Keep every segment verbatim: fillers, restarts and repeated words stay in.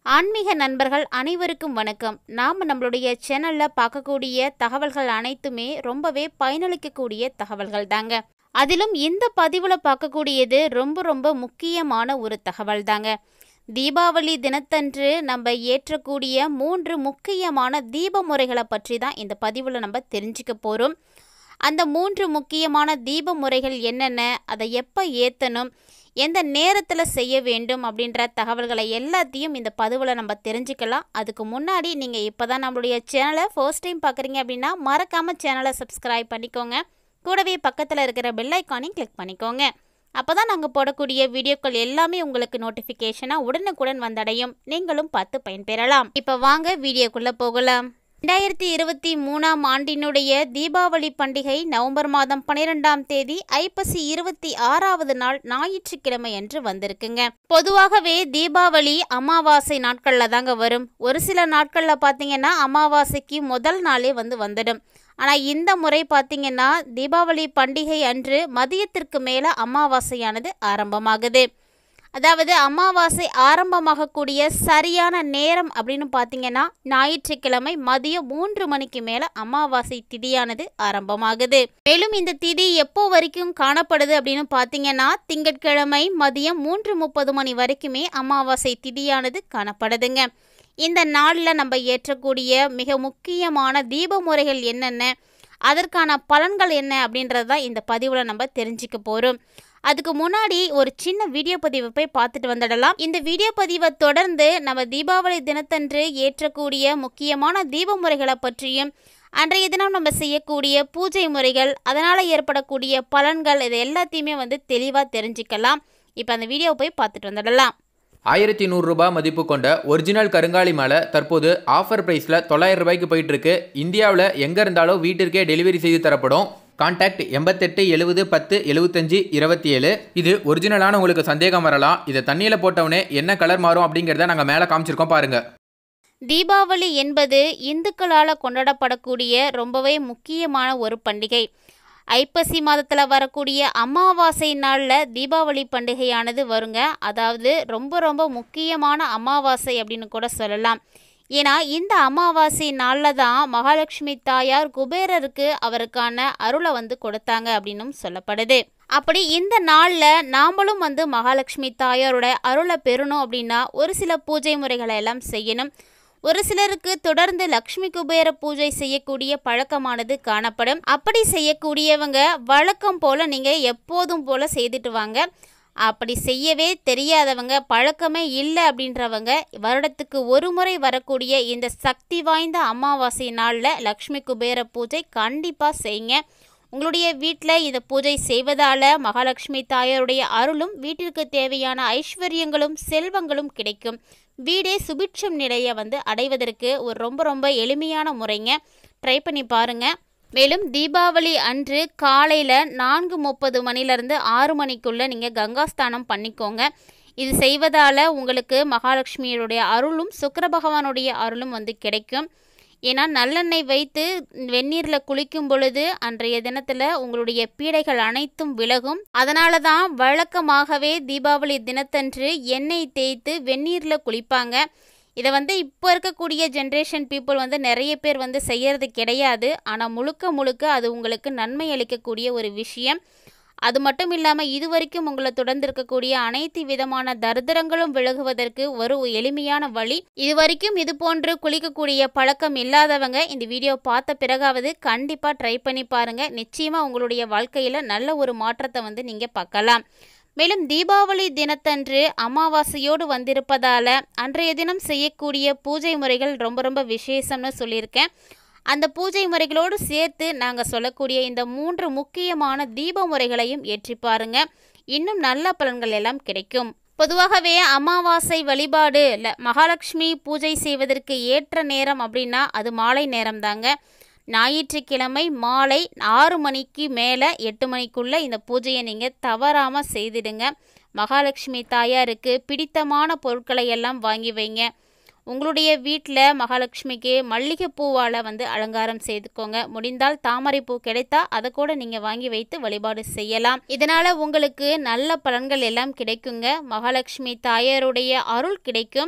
ஆன்மீக நண்பர்கள் அனைவருக்கும் வணக்கம். நாம் நம்மளுடைய சேனலில் பார்க்கக்கூடிய தகவல்கள் அனைத்துமே ரொம்பவே பயனளிக்கக்கூடிய தகவல்கள் தாங்க. அதிலும் இந்த பதிவில் பார்க்கக்கூடியது ரொம்ப ரொம்ப முக்கியமான ஒரு தகவல் தாங்க. தீபாவளி தினத்தன்று நம்ம ஏற்றக்கூடிய மூன்று முக்கியமான தீப முறைகளை பற்றி தான் இந்த பதிவில் நம்ம தெரிஞ்சுக்க போகிறோம். அந்த மூன்று முக்கியமான தீப முறைகள் என்னென்ன, அதை எப்போ ஏற்றணும், எந்த நேரத்தில் செய்ய வேண்டும் அப்படின்ற தகவல்களை எல்லாத்தையும் இந்த பதிவில் நம்ம தெரிஞ்சுக்கலாம். அதுக்கு முன்னாடி நீங்கள் இப்போ தான் நம்மளுடைய சேனலை ஃபர்ஸ்ட் டைம் பார்க்குறீங்க அப்படின்னா மறக்காமல் சேனலை சப்ஸ்கிரைப் பண்ணிக்கோங்க. கூடவே பக்கத்தில் இருக்கிற பெல் ஐக்கானையும் கிளிக் பண்ணிக்கோங்க. அப்போ தான் நாங்கள் போடக்கூடிய வீடியோக்கள் எல்லாமே உங்களுக்கு நோட்டிஃபிகேஷனாக உடனுக்குடன் வந்தடையும். நீங்களும் பார்த்து பயன்பெறலாம். இப்போ வாங்க வீடியோக்குள்ளே போகலாம். ரெண்டாயிரத்தி இருபத்தி மூணாம் ஆண்டினுடைய தீபாவளி பண்டிகை நவம்பர் மாதம் பன்னிரெண்டாம் தேதி ஐப்பசி இருபத்தி ஆறாவது நாள் ஞாயிற்றுக்கிழமை அன்று வந்திருக்குங்க. பொதுவாகவே தீபாவளி அமாவாசை நாட்களில் தாங்க வரும். ஒரு சில நாட்களில் பார்த்தீங்கன்னா அமாவாசைக்கு முதல் நாளே வந்து வந்துடும். ஆனால் இந்த முறை பார்த்தீங்கன்னா தீபாவளி பண்டிகை அன்று மதியத்திற்கு மேலே அமாவாசையானது ஆரம்பமாகுது. அதாவது அமாவாசை ஆரம்பமாகக்கூடிய சரியான நேரம் அப்படின்னு பார்த்தீங்கன்னா ஞாயிற்றுக்கிழமை மதியம் மூன்று மணிக்கு மேலே அமாவாசை திதியானது ஆரம்பமாகுது. மேலும் இந்த திதி எப்போ வரைக்கும் காணப்படுது அப்படின்னு பார்த்தீங்கன்னா திங்கட்கிழமை மதியம் மூன்று முப்பது மணி வரைக்குமே அமாவாசை திதியானது காணப்படுதுங்க. இந்த நாளில் நம்ம ஏற்றக்கூடிய மிக முக்கியமான தீப முறைகள் என்னென்ன, அதற்கான பலன்கள் என்ன அப்படின்றது தான் இந்த பதிவில் நம்ம தெரிஞ்சுக்க போகிறோம். அதுக்கு முன்னாடி ஒரு சின்ன வீடியோ பதிவை போய் பார்த்துட்டு வந்துடலாம். இந்த வீடியோ பதிவை தொடர்ந்து நம்ம தீபாவளி தினத்தன்று ஏற்றக்கூடிய முக்கியமான தீப முறைகளை பற்றியும் அன்றைய தினம் நம்ம செய்யக்கூடிய பூஜை முறைகள், அதனால் ஏற்படக்கூடிய பலன்கள், இது எல்லாத்தையுமே வந்து தெளிவாக தெரிஞ்சுக்கலாம். இப்போ அந்த வீடியோவை போய் பார்த்துட்டு வந்துடலாம். ஆயிரத்தி நூறுரூபா மதிப்பு கொண்ட ஒரிஜினல் கருங்காலி மாலை தற்போது ஆஃபர் ப்ரைஸில் தொள்ளாயிரம் ரூபாய்க்கு போயிட்டு இருக்கு. இந்தியாவில் எங்கே இருந்தாலும் வீட்டிற்கே டெலிவரி செய்து தரப்படும். கான்டாக்ட் எண்பத்தெட்டு எழுபது பத்து எழுபத்தஞ்சு இருபத்தி ஏழு. இது ஒரிஜினலான உங்களுக்கு சந்தேகம் வரலாம். இதை தண்ணியில் போட்டவுடனே என்ன கலர் மாறும் அப்படிங்கிறத நாங்கள் மேலே காமிச்சிருக்கோம் பாருங்க. தீபாவளி என்பது இந்துக்களால் கொண்டாடப்படக்கூடிய ரொம்பவே முக்கியமான ஒரு பண்டிகை. ஐப்பசி மாதத்தில் வரக்கூடிய அமாவாசை நாளில் தீபாவளி பண்டிகையானது வருங்க. அதாவது ரொம்ப ரொம்ப முக்கியமான அமாவாசை அப்படின்னு கூட சொல்லலாம். ஏன்னா இந்த அமாவாசை நாளில் தான் மகாலட்சுமி தாயார் குபேரருக்கு அவருக்கான அருளை வந்து கொடுத்தாங்க அப்படின்னும் சொல்லப்படுது. அப்படி இந்த நாளில் நாமளும் வந்து மகாலட்சுமி தாயாரோட அருளை பெறணும் அப்படின்னா ஒரு சில பூஜை முறைகளை எல்லாம் செய்யணும். ஒரு சிலருக்கு தொடர்ந்து லக்ஷ்மி குபேர பூஜை செய்யக்கூடிய பழக்கமானது காணப்படும். அப்படி செய்யக்கூடியவங்க வழக்கம் போல் நீங்கள் எப்போதும் போல் செய்துட்டு வாங்க. அப்படி செய்யவே தெரியாதவங்க, பழக்கமே இல்லை அப்படின்றவங்க வருடத்துக்கு ஒரு முறை வரக்கூடிய இந்த சக்தி வாய்ந்த அமாவாசை நாளில் லக்ஷ்மி குபேர பூஜை கண்டிப்பாக செய்யுங்க. உங்களுடைய வீட்டில் இந்த பூஜை செய்வதால் மகாலட்சுமி தாயாருடைய அருளும் வீட்டிற்கு தேவையான ஐஸ்வர்யங்களும் செல்வங்களும் கிடைக்கும். வீடே சுபிட்சம் நிலையை வந்து அடைவதற்கு ஒரு ரொம்ப ரொம்ப எளிமையான முறைங்க. ட்ரை பண்ணி பாருங்கள். மேலும் தீபாவளி அன்று காலையில் நான்கு முப்பது மணிலேருந்து ஆறு மணிக்குள்ளே நீங்கள் கங்காஸ்தானம் பண்ணிக்கோங்க. இது செய்வதால் உங்களுக்கு மகாலட்சுமியுடைய அருளும் சுக்கிர பகவானுடைய அருளும் வந்து கிடைக்கும். ஏன்னா நல்லெண்ணெய் வைத்து வெந்நீரில் குளிக்கும் பொழுது அன்றைய தினத்தில் உங்களுடைய பீடைகள் அனைத்தும் விலகும். அதனால தான் வழக்கமாகவே தீபாவளி தினத்தன்று எண்ணெய் தேய்த்து வெந்நீரில் குளிப்பாங்க. இதை வந்து இப்போ இருக்கக்கூடிய ஜென்ரேஷன் பீப்புள் வந்து நிறைய பேர் வந்து செய்கிறது கிடையாது. ஆனால் முழுக்க முழுக்க அது உங்களுக்கு நன்மை அளிக்கக்கூடிய ஒரு விஷயம். அது மட்டும் இல்லாமல் இது வரைக்கும் உங்களை தொடர்ந்து இருக்கக்கூடிய அனைத்து விதமான தரித்திரங்களும் விலகுவதற்கு ஒரு எளிமையான வழி. இது வரைக்கும் இது போன்று குளிக்கக்கூடிய பழக்கம் இல்லாதவங்க இந்த வீடியோ பார்த்த பிறகாவது கண்டிப்பாக ட்ரை பண்ணி பாருங்கள். நிச்சயமாக உங்களுடைய வாழ்க்கையில் நல்ல ஒரு மாற்றத்தை வந்து நீங்கள் பார்க்கலாம். மேலும் தீபாவளி தினத்தன்று அமாவாசையோடு வந்திருப்பதால் அன்றைய தினம் செய்யக்கூடிய பூஜை முறைகள் ரொம்ப ரொம்ப விசேஷம்னு சொல்லியிருக்கேன். அந்த பூஜை முறைகளோடு சேர்த்து நாங்கள் சொல்லக்கூடிய இந்த மூன்று முக்கியமான தீப முறைகளையும் ஏற்றி பாருங்க. இன்னும் நல்ல பலன்கள் எல்லாம் கிடைக்கும். பொதுவாகவே அமாவாசை வழிபாடு இல்லை மகாலட்சுமி பூஜை செய்வதற்கு ஏற்ற நேரம் அப்படின்னா அது மாலை நேரம் தாங்க. ஞாயிற்றுக்கிழமை மாலை ஆறு மணிக்கு மேலே எட்டு மணிக்குள்ளே இந்த பூஜையை நீங்கள் தவறாமல் செய்திடுங்க. மகாலட்சுமி தாயாருக்கு பிடித்தமான பொருட்களை எல்லாம் வாங்கி வைங்க. உங்களுடைய வீட்டில் மகாலட்சுமிக்கு மல்லிகைப்பூவால் வந்து அலங்காரம் செய்துக்கோங்க. முடிந்தால் தாமரை பூ கிடைத்தா அதை கூட நீங்கள் வாங்கி வைத்து வழிபாடு செய்யலாம். இதனால் உங்களுக்கு நல்ல பலன்கள் எல்லாம் கிடைக்குங்க. மகாலட்சுமி தாயாருடைய அருள் கிடைக்கும்.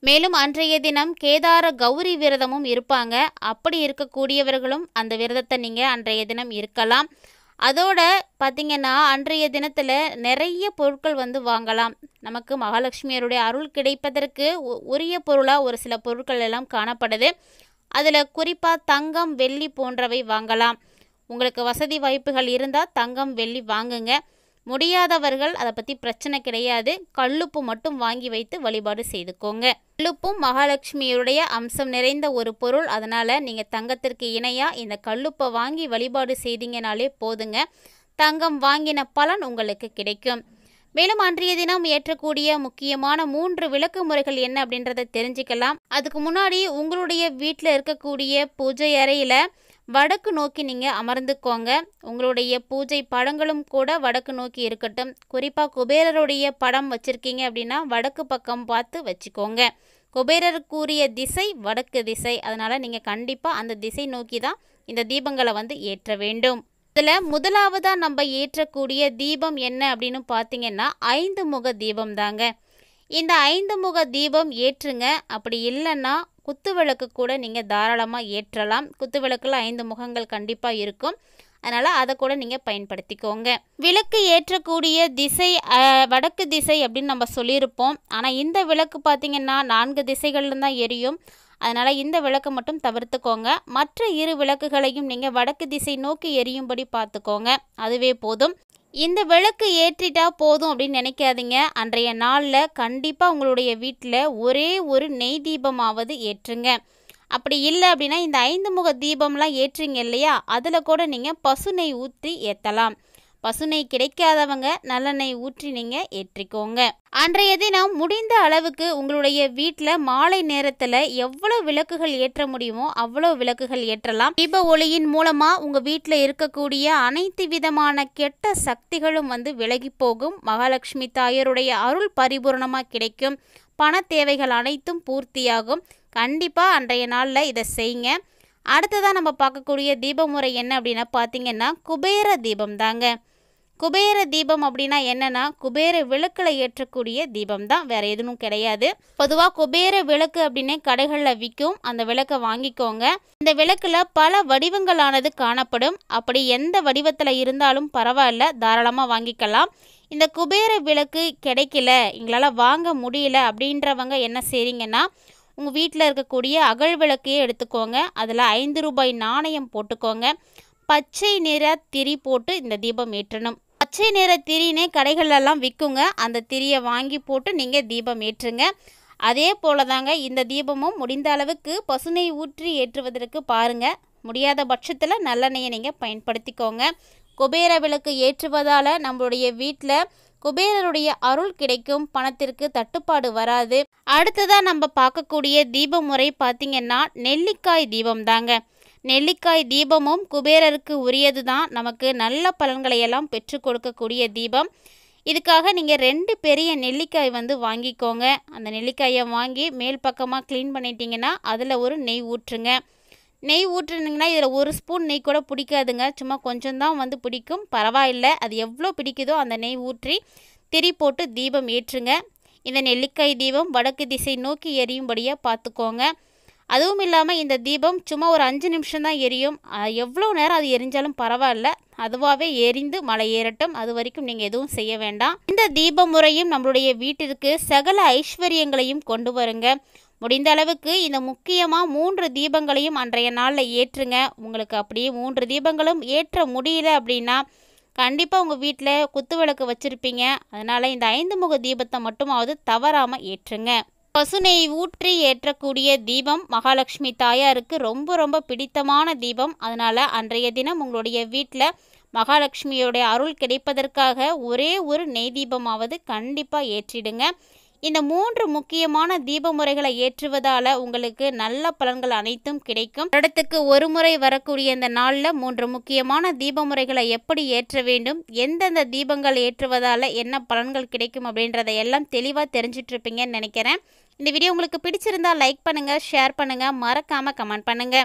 மேலும் அன்றைய தினம் கேதார கௌரி விரதமும் இருப்பாங்க. அப்படி இருக்கக்கூடியவர்களும் அந்த விரதத்தை நீங்கள் அன்றைய தினம் இருக்கலாம். அதோட பார்த்திங்கன்னா அன்றைய தினத்தில் நிறைய பொருட்கள் வந்து வாங்கலாம். நமக்கு மகாலட்சுமியருடைய அருள் கிடைப்பதற்கு உரிய பொருளாக ஒரு சில பொருட்கள் எல்லாம் காணப்படுது. அதில் குறிப்பாக தங்கம், வெள்ளி போன்றவை வாங்கலாம். உங்களுக்கு வசதி வாய்ப்புகள் இருந்தால் தங்கம், வெள்ளி வாங்குங்க. முடியாதவர்கள் அதை பற்றி பிரச்சனை கிடையாது. கல்லுப்பு மட்டும் வாங்கி வைத்து வழிபாடு செய்துக்கோங்க. கல்லுப்பும் மகாலட்சுமியுடைய அம்சம் நிறைந்த ஒரு பொருள். அதனால் நீங்கள் தங்கத்திற்கு இணையாக இந்த கல்லுப்பை வாங்கி வழிபாடு செய்தீங்கனாலே போதுங்க. தங்கம் வாங்கின பலன் உங்களுக்கு கிடைக்கும். மேலும் அன்றைய தினம் ஏற்றக்கூடிய முக்கியமான மூன்று விளக்கு முறைகள் என்ன அப்படின்றத தெரிஞ்சுக்கலாம். அதுக்கு முன்னாடி உங்களுடைய வீட்டில் இருக்கக்கூடிய பூஜை அறையில் வடக்கு நோக்கி நீங்கள் அமர்ந்துக்கோங்க. உங்களுடைய பூஜை படங்களும் கூட வடக்கு நோக்கி இருக்கட்டும். குறிப்பாக குபேரருடைய படம் வச்சுருக்கீங்க அப்படின்னா வடக்கு பக்கம் பார்த்து வச்சுக்கோங்க. குபேரருக்குரிய திசை வடக்கு திசை. அதனால் நீங்கள் கண்டிப்பாக அந்த திசை நோக்கி தான் இந்த தீபங்களை வந்து ஏற்ற வேண்டும். இதில் முதலாவதாக நம்ம ஏற்றக்கூடிய தீபம் என்ன அப்படின்னு பார்த்தீங்கன்னா ஐந்து முக தீபம் தாங்க. இந்த ஐந்து முக தீபம் ஏற்றுங்க. அப்படி இல்லைன்னா குத்து விளக்கு கூட நீங்கள் தாராளமாக ஏற்றலாம். குத்து விளக்கில் ஐந்து முகங்கள் கண்டிப்பாக இருக்கும். அதனால் அதை கூட நீங்கள் பயன்படுத்திக்கோங்க. விளக்கு ஏற்றக்கூடிய திசை வடக்கு திசை அப்படின்னு நம்ம சொல்லியிருப்போம். ஆனால் இந்த விளக்கு பார்த்திங்கன்னா நான்கு திசைகளில் தான் எரியும். அதனால் இந்த விளக்கை மட்டும் தவிர்த்துக்கோங்க. மற்ற இரு விளக்குகளையும் நீங்கள் வடக்கு திசை நோக்கி எரியும்படி பார்த்துக்கோங்க. அதுவே போதும். இந்த விளக்கு ஏற்றிட்டா போதும் அப்படின்னு நினைக்காதீங்க. அன்றைய நாளில் கண்டிப்பாக உங்களுடைய வீட்டில் ஒரே ஒரு நெய் தீபமாவது ஏற்றுங்க. அப்படி இல்லை அப்படின்னா இந்த ஐந்து முக தீபம்லாம் ஏற்றுங்க இல்லையா, அதில் கூட நீங்கள் பசு நெய் ஊற்றி ஏற்றலாம். பசு நெய் கிடைக்காதவங்க நல்லெண்ணெய் ஊற்றி நீங்கள் ஏற்றிக்கோங்க. அன்றைய தினம் முடிந்த அளவுக்கு உங்களுடைய வீட்டில் மாலை நேரத்தில் எவ்வளோ விளக்குகள் ஏற்ற முடியுமோ அவ்வளோ விளக்குகள் ஏற்றலாம். தீப ஒளியின் மூலமாக உங்கள் வீட்டில் இருக்கக்கூடிய அனைத்து விதமான கெட்ட சக்திகளும் வந்து விலகி போகும். மகாலட்சுமி தாயருடைய அருள் பரிபூர்ணமாக கிடைக்கும். பண தேவைகள் அனைத்தும் பூர்த்தியாகும். கண்டிப்பாக அன்றைய நாளில் இதை செய்யுங்க. அடுத்ததாக நம்ம பார்க்கக்கூடிய தீப முறை என்ன அப்படின்னா பார்த்தீங்கன்னா குபேர தீபம் தாங்க. குபேர தீபம் அப்படின்னா என்னன்னா குபேர விளக்கில் ஏற்றக்கூடிய தீபம் தான், வேற எதுவும் கிடையாது. பொதுவாக குபேர விளக்கு அப்படின்னே கடைகளில் விற்கும். அந்த விளக்கை வாங்கிக்கோங்க. இந்த விளக்கில் பல வடிவங்களானது காணப்படும். அப்படி எந்த வடிவத்தில் இருந்தாலும் பரவாயில்ல, தாராளமாக வாங்கிக்கலாம். இந்த குபேர விளக்கு கிடைக்கல, எங்களால் வாங்க முடியல அப்படின்றவங்க என்ன செய்றீங்கன்னா உங்கள் வீட்டில் இருக்கக்கூடிய அகல் விளக்கையே எடுத்துக்கோங்க. அதில் ஐந்து ரூபாய் நாணயம் போட்டுக்கோங்க. பச்சை நிற திரி போட்டு இந்த தீபம் ஏற்றணும். பச்சை நிற திரினே கடைகளெல்லாம் விற்குங்க. அந்த திரியை வாங்கி போட்டு நீங்கள் தீபம் ஏற்றுங்க. அதே போல தாங்க இந்த தீபமும் முடிந்த அளவுக்கு பசுநெய் ஊற்றி ஏற்றுவதற்கு பாருங்கள். முடியாத பட்சத்தில் நல்லெண்ணெயை நீங்கள் பயன்படுத்திக்கோங்க. குபேர விளக்கு ஏற்றுவதால் நம்மளுடைய வீட்டில் குபேரருடைய அருள் கிடைக்கும். பணத்திற்கு தட்டுப்பாடு வராது. அடுத்ததாக நம்ம பார்க்கக்கூடிய தீப முறை பார்த்திங்கன்னா நெல்லிக்காய் தீபம் தாங்க. நெல்லிக்காய் தீபமும் குபேரருக்கு உரியது தான். நமக்கு நல்ல பலன்களை எல்லாம் பெற்றுக் கொடுக்கக்கூடிய தீபம். இதுக்காக நீங்கள் ரெண்டு பெரிய நெல்லிக்காய் வந்து வாங்கிக்கோங்க. அந்த நெல்லிக்காயை வாங்கி மேல் பக்கமாக க்ளீன் பண்ணிட்டீங்கன்னா அதில் ஒரு நெய் ஊற்றுங்க. நெய் ஊற்றுனீங்கன்னா இதில் ஒரு ஸ்பூன் நெய் கூட பிடிக்காதுங்க. சும்மா கொஞ்சம் தான் வந்து பிடிக்கும். பரவாயில்லை, அது எவ்வளோ பிடிக்குதோ அந்த நெய் ஊற்றி திரி போட்டு தீபம் ஏற்றுங்க. இந்த நெல்லிக்காய் தீபம் வடக்கு திசை நோக்கி எரியும்படியாக பார்த்துக்கோங்க. அதுவும் இல்லாமல் இந்த தீபம் சும்மா ஒரு அஞ்சு நிமிஷம் தான் எரியும். எவ்வளோ நேரம் அது எரிஞ்சாலும் பரவாயில்ல, அதுவாகவே எரிந்து மலை ஏறட்டும். அது வரைக்கும் நீங்கள் எதுவும் செய்ய வேண்டாம். இந்த தீப முறையும் நம்மளுடைய வீட்டிற்கு சகல ஐஸ்வர்யங்களையும் கொண்டு வருங்க. முடிந்த அளவுக்கு இந்த முக்கியமாக மூன்று தீபங்களையும் அன்றைய நாளில் ஏற்றுங்க. உங்களுக்கு அப்படியே மூன்று தீபங்களும் ஏற்ற முடியல அப்படின்னா கண்டிப்பாக உங்கள் வீட்டில் குத்து விளக்கு வச்சுருப்பீங்க. அதனால் இந்த ஐந்து முக தீபத்தை மட்டுமாவது தவறாமல் ஏற்றுங்க. பசுநெய் ஊற்றி ஏற்றக்கூடிய தீபம் மகாலட்சுமி தாயாருக்கு ரொம்ப ரொம்ப பிடித்தமான தீபம். அதனால் அன்றைய தினம் உங்களுடைய வீட்டில் மகாலட்சுமியோடைய அருள் கிடைப்பதற்காக ஒரே ஒரு நெய் தீபமாவது கண்டிப்பாக ஏற்றிடுங்க. இந்த மூன்று முக்கியமான தீப முறைகளை ஏற்றுவதால் உங்களுக்கு நல்ல பலன்கள் அனைத்தும் கிடைக்கும். வருடத்துக்கு ஒரு முறை வரக்கூடிய இந்த நாளில் மூன்று முக்கியமான தீப முறைகளை எப்படி ஏற்ற வேண்டும், எந்தெந்த தீபங்கள் ஏற்றுவதால் என்ன பலன்கள் கிடைக்கும் அப்படின்றத எல்லாம் தெளிவாக தெரிஞ்சிட்டு இருப்பீங்கன்னு நினைக்கிறேன். இந்த வீடியோ உங்களுக்கு பிடிச்சிருந்தா லைக் பண்ணுங்கள், ஷேர் பண்ணுங்கள், மறக்காமல் கமெண்ட் பண்ணுங்கள்.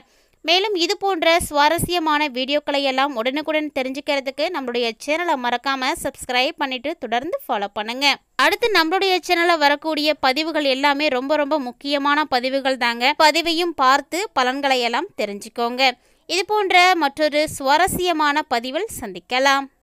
மேலும் இது போன்ற சுவாரஸ்யமான வீடியோக்களை எல்லாம் உடனுக்குடன் தெரிஞ்சுக்கிறதுக்கு நம்மளுடைய சேனலை மறக்காம சப்ஸ்கிரைப் பண்ணிட்டு தொடர்ந்து ஃபாலோ பண்ணுங்க. அடுத்து நம்மளுடைய சேனலில் வரக்கூடிய பதிவுகள் எல்லாமே ரொம்ப ரொம்ப முக்கியமான பதிவுகள் தாங்க. பதிவையும் பார்த்து பலன்களை எல்லாம் தெரிஞ்சுக்கோங்க. இது போன்ற மற்றொரு சுவாரஸ்யமான பதிவில் சந்திக்கலாம்.